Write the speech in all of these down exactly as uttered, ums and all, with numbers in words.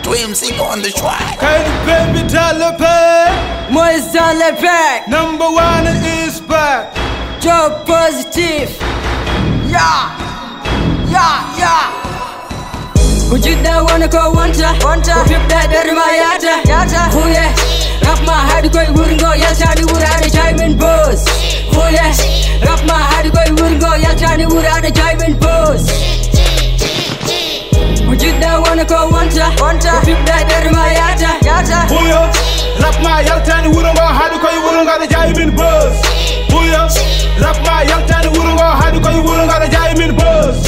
dreamzik on the track. Hey baby, dollar pack. Moise dans les back. Number one is back. Job positive. Yeah, yeah, yeah. Would you da wanna go wonta? Wonta. Flip that dirty my yata. Yata. Oh yeah. Rap my head go wouldn't go. Yes, I would have a diamond boss. Oh yeah. Rap my head go wouldn't go. Yes, I would have a diamond boss. Would you da wanna go wonta? Wonta. Flip that dirty my yata. Yata. Oh yeah. Rap my yalta and wouldn't go. How do you wouldn't got a diamond boss? Oh yeah. Rap my yalta and wouldn't go. How do you wouldn't got a diamond boss?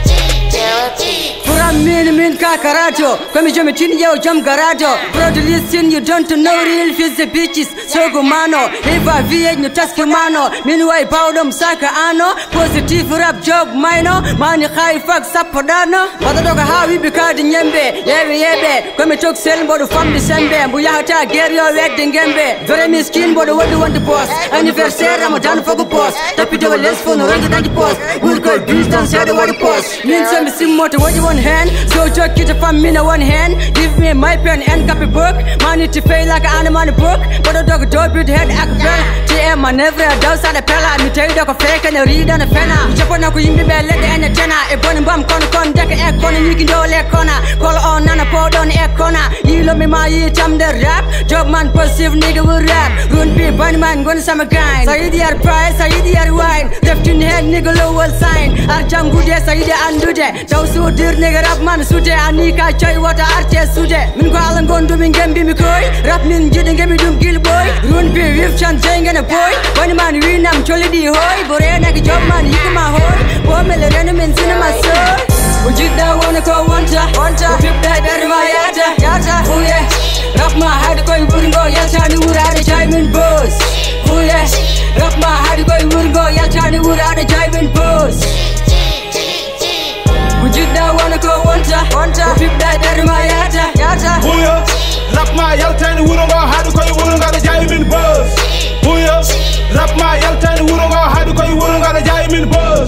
Min min kakarato, come jam chin yo jam garato. Bro to listen, you don't know real fizz the bitches. So go mano, if I V eight no task mano. Meanwhile powdum saka ano, positive rap job mino. Money high fuck sapodano. But the dog how we be called in yembe. Yebe yebe, come talk sell body from December. Buyata get your wedding gembe. Very miskin body what do you want to post? Anniversary I'm done for the post. Tap it over less for no range that you post. We'll go beast and say the what you post. Means some sim motor what you want hand. So joke it from me in one hand. Give me my pen and copy book. Money to pay like an animal book. But a dog don't beat head acapella. T M I never does on the pella. Me tell you dog a fake and a read on a penna. Chapona ku yimbi be let and a tenna. A bonny bum con con deck a corner. You can do a corner. Call on and a pod on a corner. You love me my eat I'm the rap. Job man perceive nigga will rap. Run be bunny man going summer guy. Say the price, say the wine. Left in head nigga low will sign. Arjam good yes, I undo that. Those who did nigga up man sude anika choy wata arte sude min ko alan gondo min gembi mi koy rap min jide ngemi dum gil boy run bi wif chan jengena boy wani man wi nam choli di hoy bore nak job man yikma hoy bo mele ren min cinema soy wujida wanna go wonta wonta flip that dirty my yata yata oh yeah rap my head koy burgo yata ni urade diamond boss oh yeah rap my head koy burgo yata ni urade diamond boss. Would you da wanna go wonta? Wonta. Flip that dirty my yata. Yata. Oh yeah. Rap my yalta and wouldn't go. How do you wouldn't got a diamond boss? Oh yeah. Rap my yalta and wouldn't go. How do you wouldn't got a diamond boss?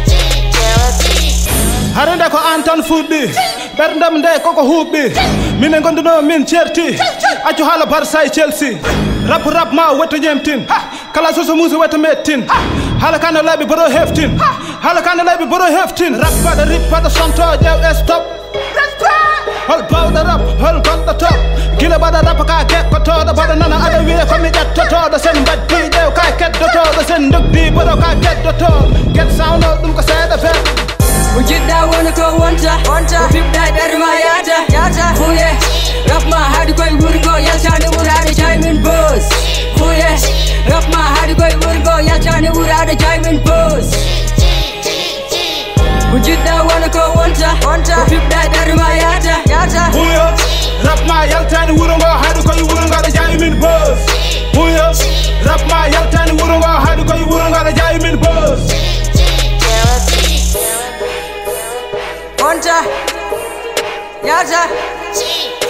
Haranda ko Anton Fuddi. Berndam de koko hubbi. Min ngondo no min certi. Acu hala Barca Chelsea. Rap rap ma weto jemtin. Kala so so musi weto metin. Hala kana labi boro heftin. Hala kana labi boro heftin. Rap pada rip pada santo jaw stop. Hol powder rap, hol got the top. Kila bada rap ka get ko to da bada nana ada wiye ko mi jet to to da sen bad bi jaw ka get do to da sen dug di boro ka get do to. Get sound out dum ko seda fe. Would you da wanna go wonta? Wonta. Flip that dirty my yata. Yata. Oh yeah. Rap my head go wurgo yata ni urade diamond boss. Oh yeah. Rap my head go wurgo yata ni urade diamond boss. Would you da wanna go wonta? Wonta. Flip that dirty my yata. Yata. Oh yeah. Rap my yalta and wouldn't go. How do you wouldn't got a diamond boss? Oh yeah. Rap my yalta and wouldn't go. How do you wouldn't got a diamond boss? Wonta. Yata.